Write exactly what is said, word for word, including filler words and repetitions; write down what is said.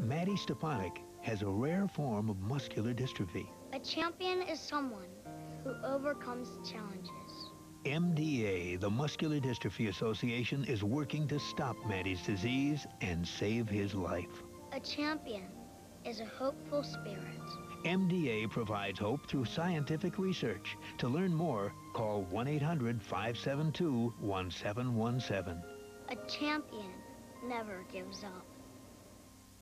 Mattie Stepanek has a rare form of muscular dystrophy. A champion is someone who overcomes challenges. M D A, the Muscular Dystrophy Association, is working to stop Mattie's disease and save his life. A champion is a hopeful spirit. M D A provides hope through scientific research. To learn more, call one eight hundred, five seven two, one seven one seven. A champion never gives up.